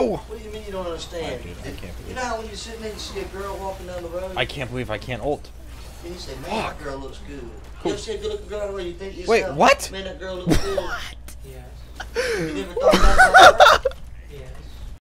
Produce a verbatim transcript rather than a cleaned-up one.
No! What do you mean you don't understand? Oh, dude, I can't You know how when you're sitting there, you see a girl walking down the road, I can't believe I can't ult. and you say, "Man, that girl looks good." You ever see a good-looking girl on the road, you think to Wait, yourself, what? "Man, that girl looks good." Yes. You never thought about that?